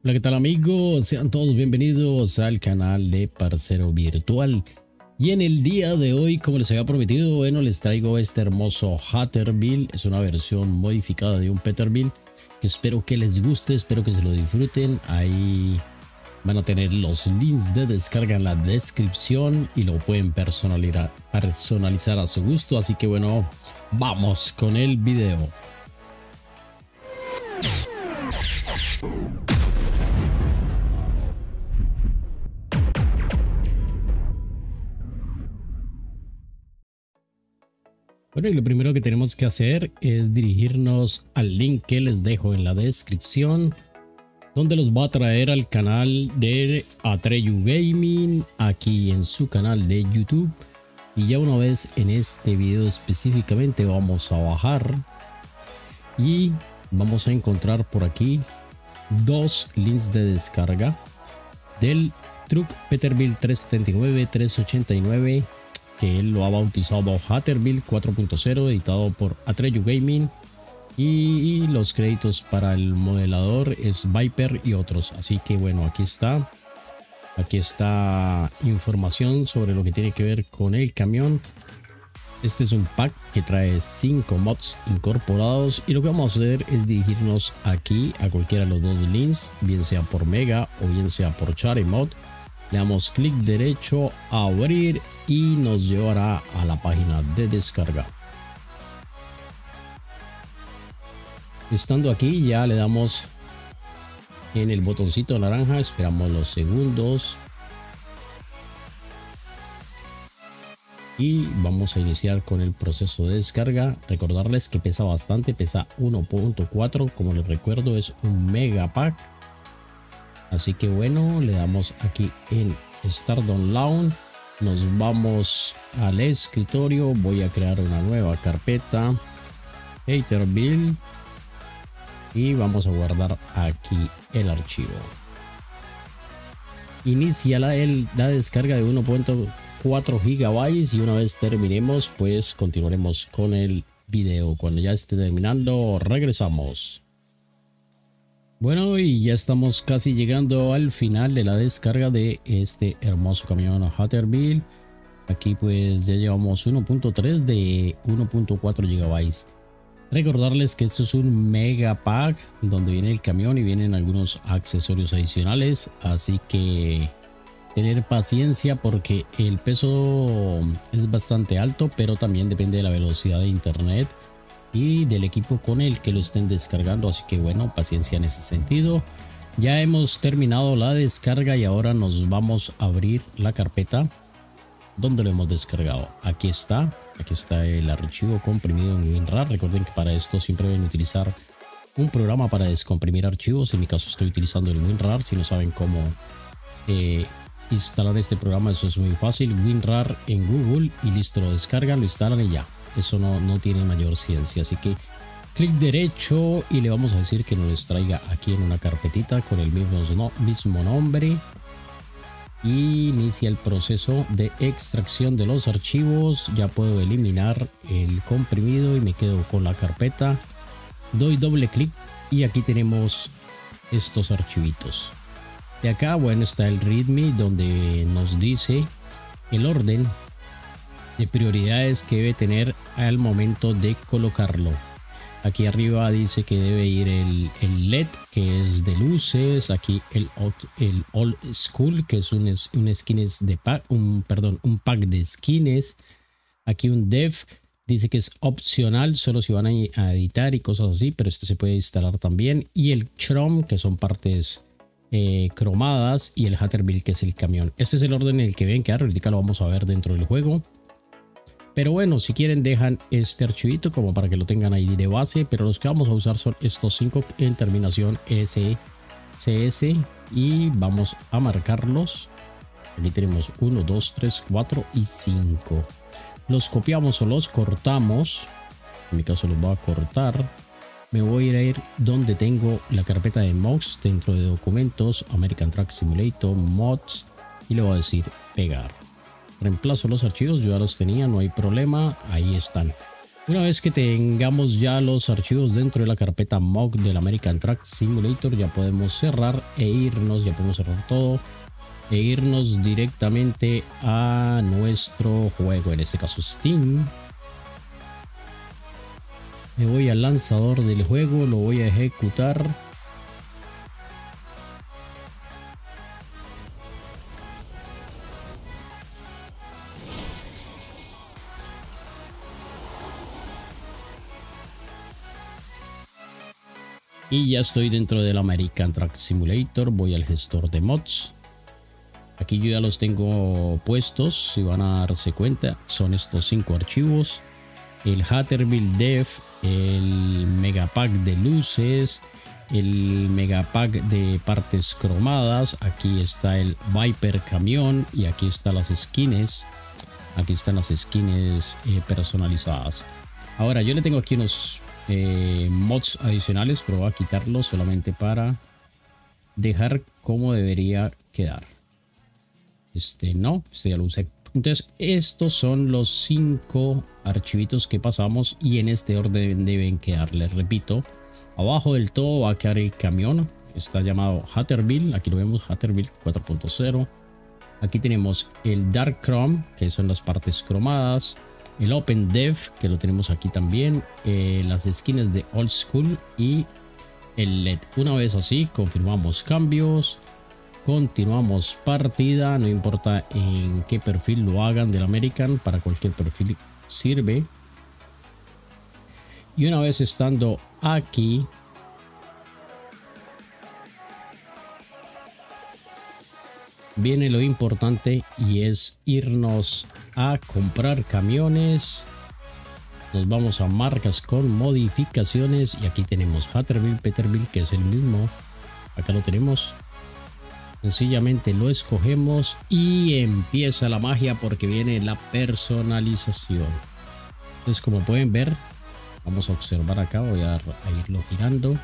Hola, ¿qué tal amigos? Sean todos bienvenidos al canal de Parcero Virtual. Y en el día de hoy, como les había prometido, bueno, les traigo este hermoso Hatterbill. Es una versión modificada de un Peterbilt que espero que les guste, espero que se lo disfruten. Ahí van a tener los links de descarga en la descripción y lo pueden personalizar a su gusto. Así que bueno, vamos con el video. Bueno, y lo primero que tenemos que hacer es dirigirnos al link que les dejo en la descripción, donde los va a traer al canal de Atreyu Gaming, aquí en su canal de YouTube. Y ya una vez en este video específicamente vamos a bajar y vamos a encontrar por aquí dos links de descarga del Truck Peterbilt 379, 389, que él lo ha bautizado Hatterbill 4.0, editado por Atreyu Gaming, y los créditos para el modelador es Viper y otros. Así que bueno, aquí está información sobre lo que tiene que ver con el camión. Este es un pack que trae 5 mods incorporados, y lo que vamos a hacer es dirigirnos aquí a cualquiera de los dos links, bien sea por Mega o bien sea por Charity Mod. Le damos clic derecho a abrir y nos llevará a la página de descarga. Estando aquí, ya le damos en el botoncito naranja, esperamos los segundos y vamos a iniciar con el proceso de descarga. Recordarles que pesa bastante, pesa 1.4, como les recuerdo es un mega pack. Así que bueno, le damos aquí en Start Download, nos vamos al escritorio, voy a crear una nueva carpeta Hatterbill y vamos a guardar aquí el archivo. Inicia la descarga de 1.4 GB y una vez terminemos pues continuaremos con el video. Cuando ya esté terminando regresamos. Bueno, y ya estamos casi llegando al final de la descarga de este hermoso camión Hatterbill. Aquí pues ya llevamos 1.3 de 1.4 GB. Recordarles que esto es un mega pack donde viene el camión y vienen algunos accesorios adicionales. Así que tener paciencia porque el peso es bastante alto, pero también depende de la velocidad de internet y del equipo con el que lo estén descargando. Así que bueno, paciencia en ese sentido. Ya hemos terminado la descarga y ahora nos vamos a abrir la carpeta donde lo hemos descargado. Aquí está el archivo comprimido en WinRAR. Recuerden que para esto siempre deben utilizar un programa para descomprimir archivos. En mi caso estoy utilizando el WinRAR. Si no saben cómo instalar este programa, eso es muy fácil. WinRAR en Google y listo, lo descargan, lo instalan y ya. Eso no tiene mayor ciencia, así que clic derecho y le vamos a decir que nos traiga aquí en una carpetita con el mismo nombre. Y inicia el proceso de extracción de los archivos. Ya puedo eliminar el comprimido y me quedo con la carpeta. Doy doble clic y aquí tenemos estos archivitos. De acá, bueno, está el README donde nos dice el orden de prioridades que debe tener al momento de colocarlo. Aquí arriba dice que debe ir el LED, que es de luces. Aquí el Old School, que es un pack de skins. Aquí un Dev dice que es opcional, solo si van a editar y cosas así, pero este se puede instalar también. Y el Chrome, que son partes cromadas, y el Hatterbill, que es el camión. Este es el orden en el que ven que ahorita lo vamos a ver dentro del juego. Pero bueno, si quieren dejan este archivito como para que lo tengan ahí de base, pero los que vamos a usar son estos 5 en terminación SCS y vamos a marcarlos. Aquí tenemos 1, 2, 3, 4 y 5. Los copiamos o los cortamos. En mi caso los voy a cortar. Me voy a ir donde tengo la carpeta de mods dentro de documentos, American Truck Simulator, mods, y le voy a decir pegar. Reemplazo los archivos, yo ya los tenía, no hay problema, ahí están. Una vez que tengamos ya los archivos dentro de la carpeta MOC del American Truck Simulator, ya podemos cerrar e irnos, ya podemos cerrar todo e irnos directamente a nuestro juego, en este caso Steam. Me voy al lanzador del juego, lo voy a ejecutar. Y ya estoy dentro del American Truck Simulator. Voy al gestor de mods. Aquí yo ya los tengo puestos. Si van a darse cuenta, son estos 5 archivos: el Hatterbill Dev, el Megapack de luces, el Megapack de partes cromadas. Aquí está el Viper camión y aquí están las skins. Aquí están las skins personalizadas. Ahora yo le tengo aquí unos mods adicionales, pero voy a quitarlos solamente para dejar como debería quedar. No, ya lo usé. Entonces estos son los 5 archivitos que pasamos y en este orden deben quedar. Les repito, abajo del todo va a quedar el camión, está llamado Hatterbill, aquí lo vemos, Hatterbill 4.0. Aquí tenemos el Dark Chrome, que son las partes cromadas, el Open Dev, que lo tenemos aquí también, las skins de Old School y el LED. Una vez así, confirmamos cambios, continuamos partida, no importa en qué perfil lo hagan del American, para cualquier perfil sirve. Y una vez estando aquí, viene lo importante y es irnos a comprar camiones. Nos vamos a marcas con modificaciones y aquí tenemos Hatterbill, Peterbilt, que es el mismo. Acá lo tenemos. Sencillamente lo escogemos y empieza la magia porque viene la personalización. Entonces, como pueden ver, vamos a observar acá, voy a irlo girando.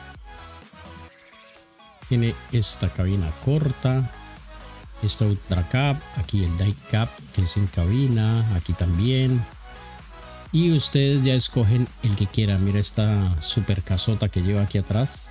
Tiene esta cabina corta, esta Ultra Cap, aquí el Die Cap que es en cabina, aquí también. Y ustedes ya escogen el que quieran. Mira esta super casota que lleva aquí atrás.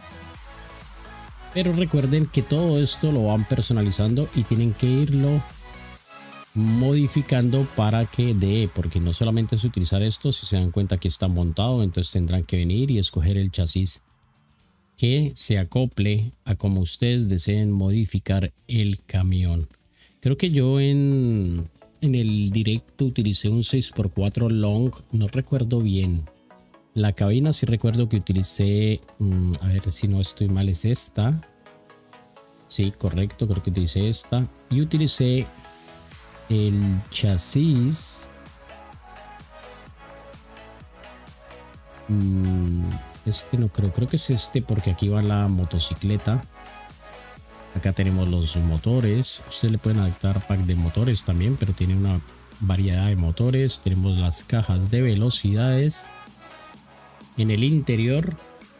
Pero recuerden que todo esto lo van personalizando y tienen que irlo modificando para que dé, porque no solamente es utilizar esto. Si se dan cuenta que está montado, entonces tendrán que venir y escoger el chasis que se acople a como ustedes deseen modificar el camión. Creo que yo en el directo utilicé un 6x4 long, no recuerdo bien. La cabina sí recuerdo que utilicé, a ver si no estoy mal, es esta. Sí, correcto, creo que utilicé esta. Y utilicé el chasis. Este no creo que es este porque aquí va la motocicleta. Acá tenemos los motores. Ustedes le pueden adaptar pack de motores también, pero tiene una variedad de motores. Tenemos las cajas de velocidades. En el interior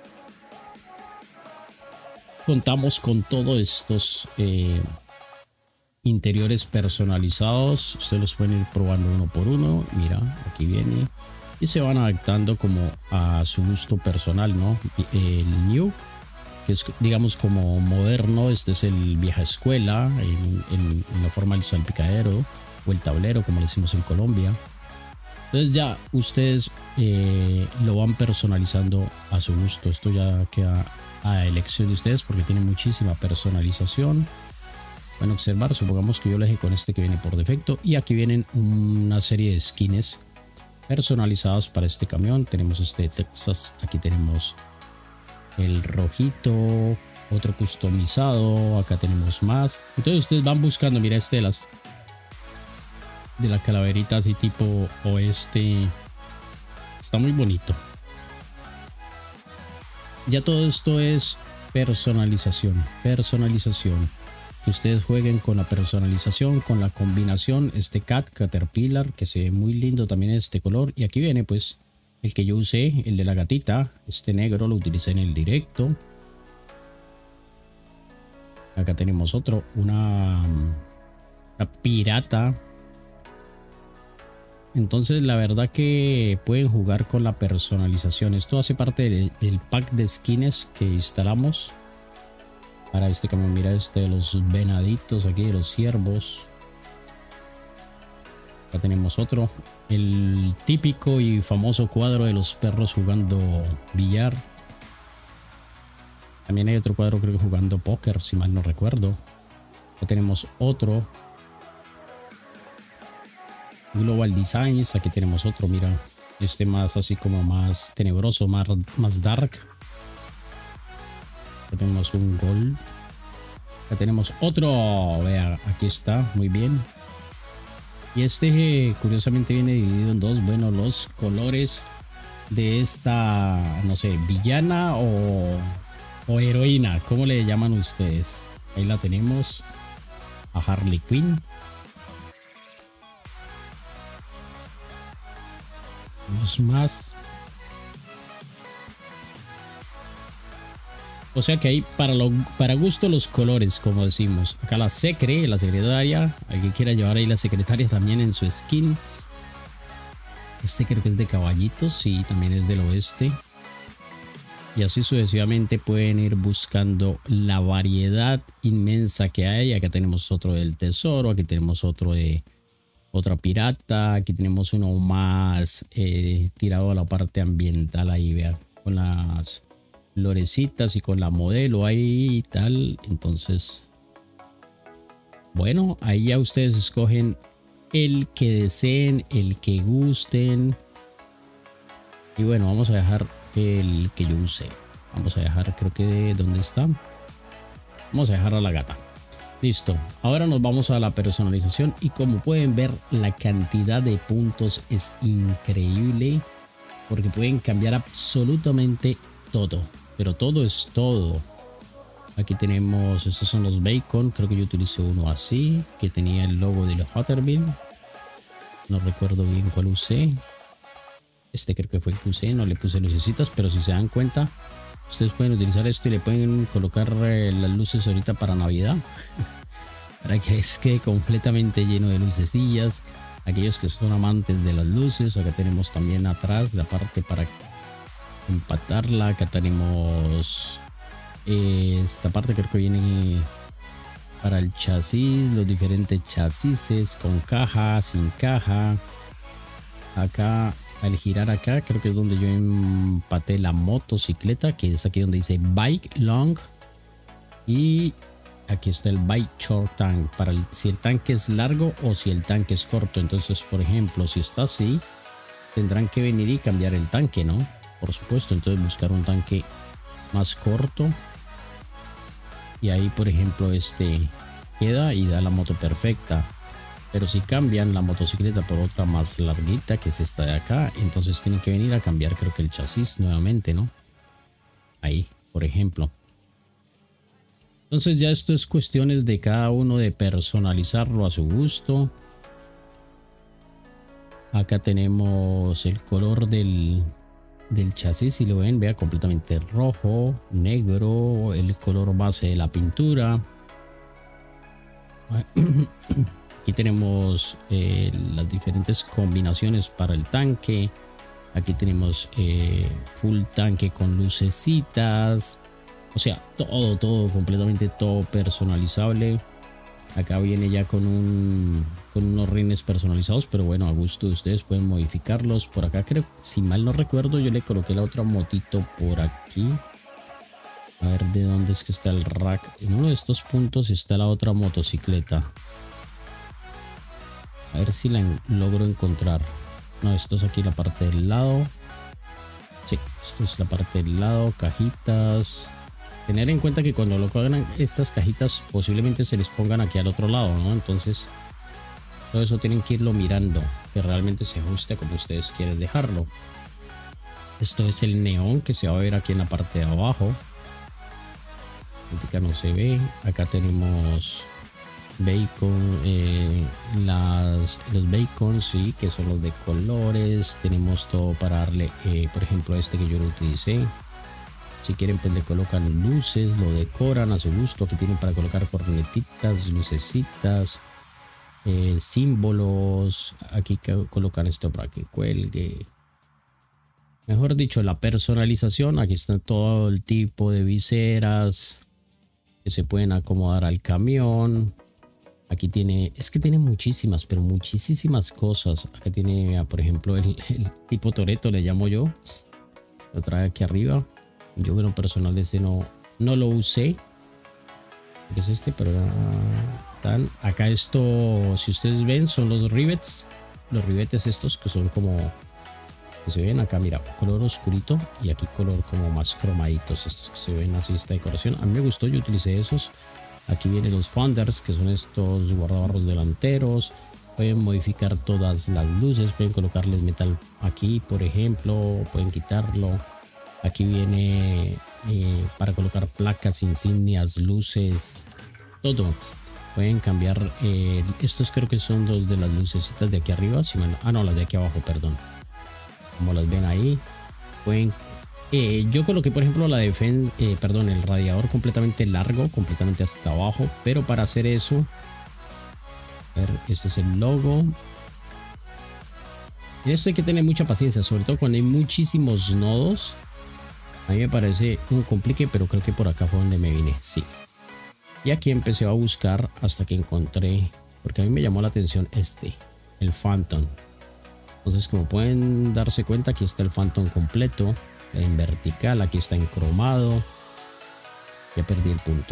contamos con todos estos interiores personalizados. Ustedes los pueden ir probando uno por uno. Mira, aquí viene. Y se van adaptando como a su gusto personal, ¿no? El New, que es digamos como moderno. Este es el vieja escuela en la forma del salpicadero o el tablero, como le decimos en Colombia. Entonces ya ustedes lo van personalizando a su gusto. Esto ya queda a elección de ustedes porque tiene muchísima personalización. Van a observar, supongamos que yo lo dejé con este que viene por defecto. Y aquí vienen una serie de skins personalizados para este camión. Tenemos este Texas, aquí tenemos el rojito, otro customizado, acá tenemos más. Entonces ustedes van buscando, mira este de la calaverita así tipo oeste, está muy bonito. Ya todo esto es personalización, que ustedes jueguen con la personalización, con la combinación. Este Caterpillar que se ve muy lindo también este color. Y aquí viene pues el que yo usé, el de la gatita, este negro lo utilicé en el directo. Acá tenemos otro, una pirata. Entonces la verdad que pueden jugar con la personalización. Esto hace parte del pack de skins que instalamos para este cambio. Mira este de los venaditos aquí, de los ciervos. Acá tenemos otro, el típico y famoso cuadro de los perros jugando billar. También hay otro cuadro, creo que jugando póker, si mal no recuerdo. Acá tenemos otro, Global Designs. Aquí tenemos otro, mira, este más así como más tenebroso, más dark. Acá tenemos un Gold. Acá tenemos otro, vea, aquí está, muy bien. Y este curiosamente viene dividido en dos. Bueno, los colores de esta, no sé, villana o heroína, ¿cómo le llaman ustedes? Ahí la tenemos, a Harley Quinn. Los más. O sea que hay para gusto los colores, como decimos. Acá la secretaria. Alguien quiera llevar ahí la secretaria también en su skin. Este creo que es de caballitos y también es del oeste. Y así sucesivamente pueden ir buscando la variedad inmensa que hay. Acá tenemos otro del tesoro. Aquí tenemos otro de otra pirata. Aquí tenemos uno más tirado a la parte ambiental ahí, vean. Con las florecitas y con la modelo ahí y tal. Entonces, bueno, ahí ya ustedes escogen el que deseen, el que gusten. Y bueno, vamos a dejar el que yo use. Vamos a dejar, creo que ¿dónde está? Vamos a dejar a la gata. Listo. Ahora nos vamos a la personalización y como pueden ver, la cantidad de puntos es increíble porque pueden cambiar absolutamente todo. Pero todo es todo. Aquí tenemos, estos son los bacon. Creo que yo utilicé uno así, que tenía el logo de los Hotterville. No recuerdo bien cuál usé. Este creo que fue el que usé. No le puse lucecitas, pero si se dan cuenta, ustedes pueden utilizar esto y le pueden colocar las luces ahorita para Navidad. Para que quede completamente lleno de lucecillas. Aquellos que son amantes de las luces. Acá tenemos también atrás la parte para empatarla. Acá tenemos esta parte, creo que viene para el chasis, los diferentes chasis con caja, sin caja. Acá al girar acá creo que es donde yo empaté la motocicleta, que es aquí donde dice bike long, y aquí está el bike short tank para si el tanque es largo o si el tanque es corto. Entonces, por ejemplo, si está así, tendrán que venir y cambiar el tanque, ¿no? Por supuesto, entonces buscar un tanque más corto y ahí, por ejemplo, este queda y da la moto perfecta. Pero si cambian la motocicleta por otra más larguita, que es esta de acá, entonces tienen que venir a cambiar, creo que el chasis nuevamente, ¿no? Ahí, por ejemplo. Entonces ya esto es cuestiones de cada uno de personalizarlo a su gusto. Acá tenemos el color del chasis, si lo ven, vea, completamente rojo, negro, el color base de la pintura. Aquí tenemos las diferentes combinaciones para el tanque. Aquí tenemos full tanque con lucecitas. O sea, todo, completamente todo personalizable. Acá viene ya con unos rines personalizados, pero bueno, a gusto de ustedes pueden modificarlos. Por acá creo, si mal no recuerdo, yo le coloqué la otra motito por aquí. A ver de dónde es que está el rack. En uno de estos puntos está la otra motocicleta. A ver si la logro encontrar. No, esto es aquí la parte del lado. Sí, esto es la parte del lado. Cajitas. Tener en cuenta que cuando lo hagan estas cajitas posiblemente se les pongan aquí al otro lado, ¿no? Entonces todo eso tienen que irlo mirando, que realmente se ajuste como ustedes quieren dejarlo. Esto es el neón que se va a ver aquí en la parte de abajo. Ahorita no se ve. Acá tenemos bacon, los bacons, sí, que son los de colores. Tenemos todo para darle, por ejemplo, este que yo lo utilicé. Si quieren, pues le colocan luces, lo decoran a su gusto. Aquí tienen para colocar cornetitas, lucecitas. símbolos. Aquí colocan esto para que cuelgue. Mejor dicho, la personalización. Aquí está todo el tipo de viseras que se pueden acomodar al camión. Aquí tiene, es que tiene muchísimas, pero muchísimas cosas. Acá tiene, por ejemplo, el tipo Toretto, le llamo yo. Lo trae aquí arriba. Yo, bueno, personal, ese no lo usé. ¿Qué es este? Pero acá esto, si ustedes ven, son los rivets. Los ribetes estos que son como, que se ven acá, mira, color oscurito. Y aquí color como más cromaditos. Estos que se ven así, esta decoración. A mí me gustó, yo utilicé esos. Aquí vienen los fenders, que son estos guardabarros delanteros. Pueden modificar todas las luces. Pueden colocarles metal aquí, por ejemplo. Pueden quitarlo. Aquí viene para colocar placas, insignias, luces, todo. Pueden cambiar. Estos creo que son dos de las lucecitas de aquí arriba. No, las de aquí abajo, perdón. Como las ven ahí. Pueden... yo coloqué, por ejemplo, el radiador completamente largo, completamente hasta abajo. Pero para hacer eso, a ver, este es el logo. En esto hay que tener mucha paciencia, sobre todo cuando hay muchísimos nodos. A mí me parece un complique, pero creo que por acá fue donde me vine, sí. Y aquí empecé a buscar hasta que encontré, porque a mí me llamó la atención el Phantom. Entonces, como pueden darse cuenta, aquí está el Phantom completo. En vertical, aquí está en cromado. Ya perdí el punto.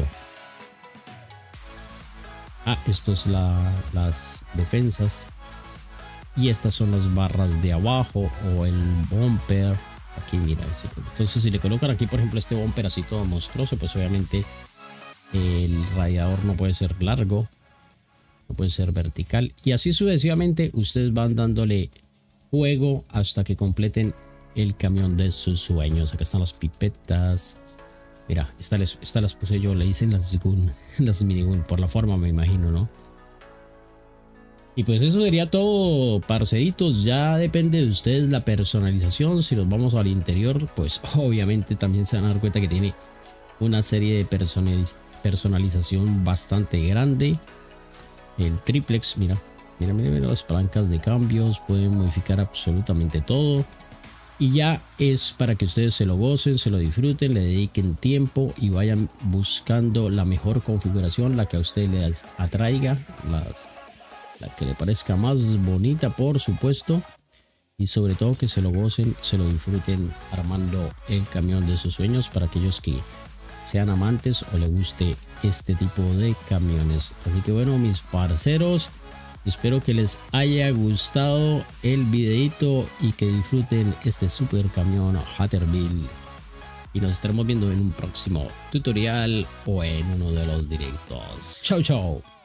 Esto es las defensas. Y estas son las barras de abajo o el bumper. Aquí mira, entonces si le colocan aquí, por ejemplo, este bumper así todo monstruoso, pues obviamente el radiador no puede ser largo, no puede ser vertical, y así sucesivamente ustedes van dándole juego hasta que completen el camión de sus sueños. Acá están las pipetas. Mira, esta las puse yo, le dicen las gun, las minigun, por la forma me imagino, ¿no? Y pues eso sería todo, parceritos. Ya depende de ustedes la personalización. Si nos vamos al interior, pues obviamente también se van a dar cuenta que tiene una serie de personalización bastante grande. El triplex, mira las palancas de cambios. Pueden modificar absolutamente todo. Y ya es para que ustedes se lo gocen, se lo disfruten, le dediquen tiempo y vayan buscando la mejor configuración, la que a ustedes les atraiga, la que le parezca más bonita, por supuesto, y sobre todo que se lo gocen, se lo disfruten armando el camión de sus sueños para aquellos que sean amantes o les guste este tipo de camiones. Así que bueno, mis parceros, espero que les haya gustado el videito y que disfruten este super camión Hatterbill, y nos estaremos viendo en un próximo tutorial o en uno de los directos. Chau chau.